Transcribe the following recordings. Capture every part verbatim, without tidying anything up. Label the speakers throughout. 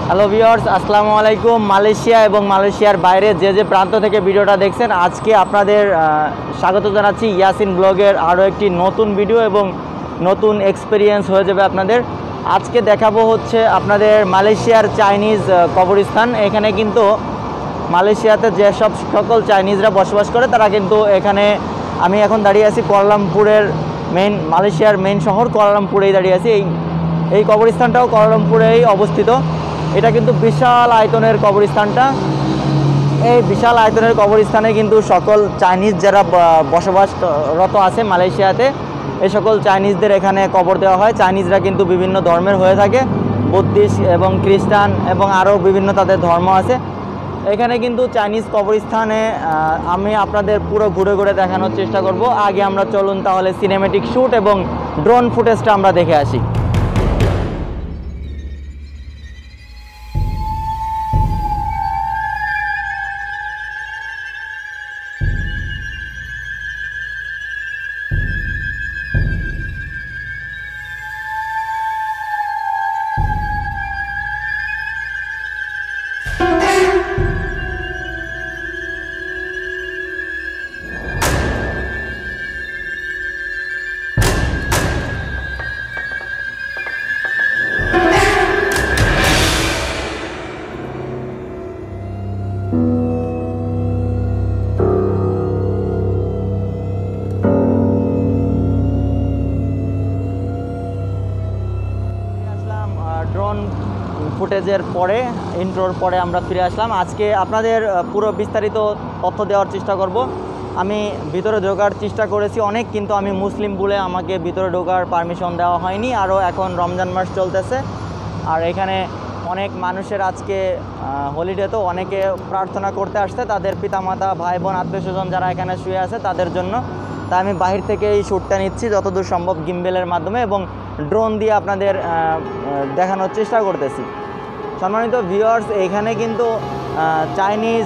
Speaker 1: Hello viewers, আসসালামু আলাইকুম। Malaysia এবং মালয়েশিয়ার বাইরে যে যে প্রান্ত থেকে ভিডিওটা দেখছেন, আজকে আপনাদের স্বাগত জানাচ্ছি ইয়াসিন ব্লগের আরও একটি নতুন ভিডিও এবং নতুন এক্সপিরিয়েন্স হয়ে যাবে আপনাদের। আজকে দেখাবো হচ্ছে আপনাদের মালয়েশিয়ার চাইনিজ কবরস্থান। এখানে কিন্তু মালয়েশিয়াতে যেসব সকল চাইনিজরা বসবাস করে তারা কিন্তু এখানে, আমি এখন দাঁড়িয়ে আছি কুয়ালালামপুরের মেইন, মালয়েশিয়ার মেইন শহর কুয়ালালামপুরেই দাঁড়িয়ে আছি। এই এই কবরস্থানটাও কুয়ালালামপুরেই অবস্থিত। এটা কিন্তু বিশাল আয়তনের কবরস্থানটা। এই বিশাল আয়তনের কবরস্থানে কিন্তু সকল চাইনিজ যারা বসবাসরত আছে মালয়েশিয়াতে, এই সকল চাইনিজদের এখানে কবর দেওয়া হয়। চাইনিজরা কিন্তু বিভিন্ন ধর্মের হয়ে থাকে, বুদ্ধিস্ট এবং খ্রিস্টান এবং আরও বিভিন্ন তাদের ধর্ম আছে। এখানে কিন্তু চাইনিজ কবরস্থানে আমি আপনাদের পুরো ঘুরে ঘুরে দেখানোর চেষ্টা করব। আগে আমরা চলুন তাহলে সিনেমেটিক শ্যুট এবং ড্রোন ফুটেজটা আমরা দেখে আসি। ড্রোন ফুটেজের পরে, ইন্ট্রোর পরে আমরা ফিরে আসলাম। আজকে আপনাদের পুরো বিস্তারিত তথ্য দেওয়ার চেষ্টা করব। আমি ভিতরে ঢোকার চেষ্টা করেছি অনেক, কিন্তু আমি মুসলিম বলে আমাকে ভিতরে ঢোকার পারমিশন দেওয়া হয়নি। আরও এখন রমজান মাস চলতেছে, আর এখানে অনেক মানুষের আজকে হলিডে, তো অনেকে প্রার্থনা করতে আসছে তাদের পিতামাতা, ভাই বোন, আত্মীয় স্বজন যারা এখানে শুয়ে আছে তাদের জন্য। তাই আমি বাহির থেকে এই শ্যুটটা নিচ্ছি যতদূর সম্ভব গিম্বেলের মাধ্যমে এবং ড্রোন দিয়ে আপনাদের দেখানোর চেষ্টা করতেছি। সম্মানিত ভিউয়ার্স, এখানে কিন্তু চাইনিজ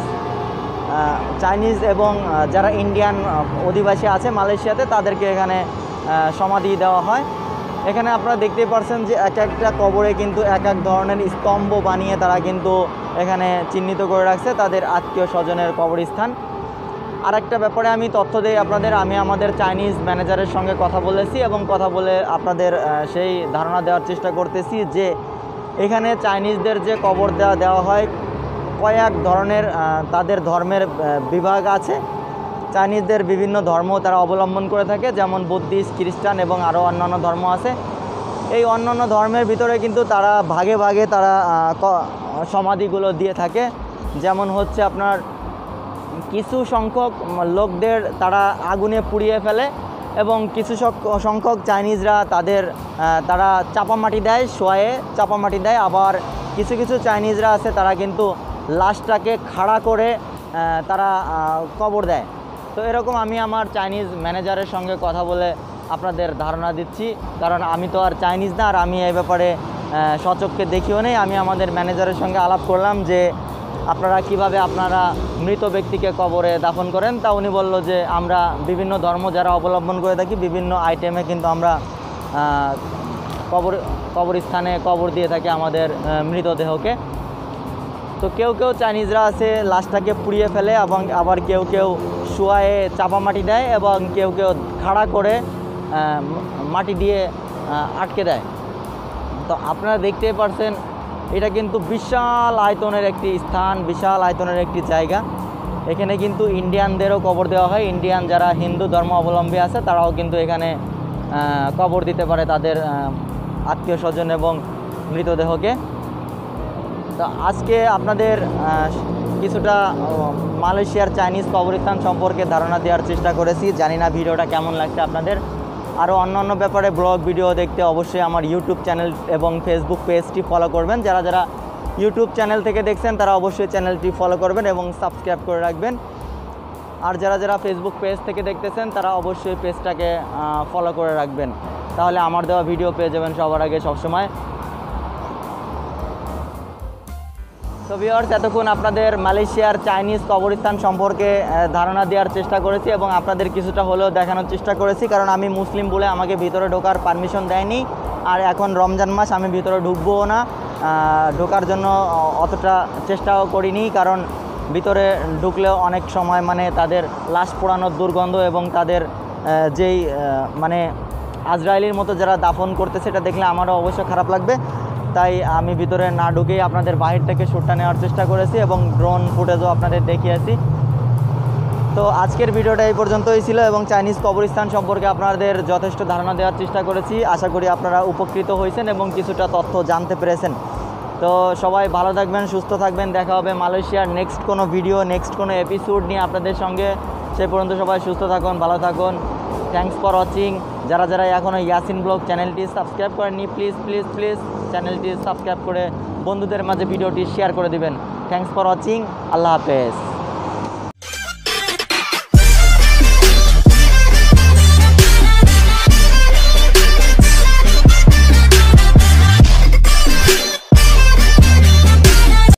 Speaker 1: চাইনিজ এবং যারা ইন্ডিয়ান অধিবাসী আছে মালয়েশিয়াতে তাদেরকে এখানে সমাধি দেওয়া হয়। এখানে আপনারা দেখতেই পাচ্ছেন যে এক একটা কবরে কিন্তু এক এক ধরনের স্তম্ভ বানিয়ে তারা কিন্তু এখানে চিহ্নিত করে রাখছে তাদের আত্মীয় স্বজনের কবরস্থান। আর একটা ব্যাপারে আমি তথ্য দিই আপনাদের, আমি আমাদের চাইনিজ ম্যানেজারের সঙ্গে কথা বলেছি এবং কথা বলে আপনাদের সেই ধারণা দেওয়ার চেষ্টা করতেছি যে এখানে চাইনিজদের যে কবর দেওয়া দেওয়া হয় কয়েক ধরনের তাদের ধর্মের বিভাগ আছে। চাইনিজদের বিভিন্ন ধর্ম তারা অবলম্বন করে থাকে, যেমন বুদ্ধিস্ট, খ্রিস্টান এবং আরও অন্যান্য ধর্ম আছে। এই অন্যান্য ধর্মের ভিতরে কিন্তু তারা ভাগে ভাগে তারা সমাধিগুলো দিয়ে থাকে। যেমন হচ্ছে আপনার কিছু সংখ্যক লোকদের তারা আগুনে পুড়িয়ে ফেলে এবং কিছু সংখ্যক চাইনিজরা তাদের তারা চাপামাটি দেয়, শোয়ে চাপামাটি দেয়। আবার কিছু কিছু চাইনিজরা আছে তারা কিন্তু লাশটাকে খাড়া করে তারা কবর দেয়। তো এরকম আমি আমার চাইনিজ ম্যানেজারের সঙ্গে কথা বলে আপনাদের ধারণা দিচ্ছি, কারণ আমি তো আর চাইনিজ না, আর আমি এই ব্যাপারে সচক্ষে দেখিও নেই। আমি আমাদের ম্যানেজারের সঙ্গে আলাপ করলাম যে আপনারা কিভাবে আপনারা মৃত ব্যক্তিকে কবরে দাফন করেন। তা উনি বলল যে আমরা বিভিন্ন ধর্ম যারা অবলম্বন করে থাকি বিভিন্ন আইটেমে কিন্তু আমরা কবর কবরস্থানে কবর দিয়ে থাকি আমাদের মৃতদেহকে। তো কেউ কেউ চাইনিজরা আছে লাশটাকে পুড়িয়ে ফেলে এবং আবার কেউ কেউ শোয়ায়ে চাপামাটি দেয় এবং কেউ কেউ খাড়া করে মাটি দিয়ে আটকে দেয়। তো আপনারা দেখতেই পারছেন এটা কিন্তু বিশাল আয়তনের একটি স্থান, বিশাল আয়তনের একটি জায়গা। এখানে কিন্তু ইন্ডিয়ানদেরও কবর দেওয়া হয়। ইন্ডিয়ান যারা হিন্দু ধর্ম অবলম্বী আছে তারাও কিন্তু এখানে কবর দিতে পারে তাদের আত্মীয় স্বজন এবং মৃতদেহকে। তো আজকে আপনাদের কিছুটা মালয়েশিয়ার চাইনিজ কবরস্থান সম্পর্কে ধারণা দেওয়ার চেষ্টা করেছি। জানি না ভিডিওটা কেমন লাগছে আপনাদের। আরও অন্যান্য ব্যাপারে ব্লগ ভিডিও দেখতে অবশ্যই আমার ইউটিউব চ্যানেল এবং ফেসবুক পেজটি ফলো করবেন। যারা যারা ইউটিউব চ্যানেল থেকে দেখছেন তারা অবশ্যই চ্যানেলটি ফলো করবেন এবং সাবস্ক্রাইব করে রাখবেন। আর যারা যারা ফেসবুক পেজ থেকে দেখতেছেন তারা অবশ্যই পেজটাকে ফলো করে রাখবেন, তাহলে আমার দেওয়া ভিডিও পেয়ে যাবেন সবার আগে সবসময়। তো ভিউয়ার্স, এতক্ষণ আপনাদের মালয়েশিয়ার চাইনিজ কবরস্থান সম্পর্কে ধারণা দেওয়ার চেষ্টা করেছি এবং আপনাদের কিছুটা হলেও দেখানোর চেষ্টা করেছি, কারণ আমি মুসলিম বলে আমাকে ভিতরে ঢোকার পারমিশন দেয়নি। আর এখন রমজান মাস, আমি ভিতরে ঢুকবো না। ঢোকার জন্য অতটা চেষ্টাও করিনি, কারণ ভিতরে ঢুকলেও অনেক সময় মানে তাদের লাশ পোড়ানোর দুর্গন্ধ এবং তাদের যেই মানে আজরাইলের মতো যারা দাফন করতে সেটা দেখলে আমারও অবশ্য খারাপ লাগবে। তাই আমি ভিতরে না ঢুকেই আপনাদের বাহির থেকে শ্যুটটা নেওয়ার চেষ্টা করেছি এবং ড্রোন ফুটেজও আপনাদের দেখিয়েছি। তো আজকের ভিডিওটা এই পর্যন্তই ছিল এবং চাইনিজ কবরস্থান সম্পর্কে আপনাদের যথেষ্ট ধারণা দেওয়ার চেষ্টা করেছি। আশা করি আপনারা উপকৃত হয়েছেন এবং কিছুটা তথ্য জানতে পেরেছেন। তো সবাই ভালো থাকবেন, সুস্থ থাকবেন। দেখা হবে মালয়েশিয়ার নেক্সট কোনো ভিডিও, নেক্সট কোনো এপিসোড নিয়ে আপনাদের সঙ্গে। সেই পর্যন্ত সবাই সুস্থ থাকুন, ভালো থাকুন। Thanks for watching. যারা যারা এখনও ইয়াসিন ব্লগ চ্যানেলটি সাবস্ক্রাইব করেননি, প্লিজ প্লিজ প্লিজ চ্যানেলটি সাবস্ক্রাইব করে বন্ধুদের মাঝে ভিডিওটি শেয়ার করে দিবেন। Thanks for watching. আল্লাহ হাফেজ।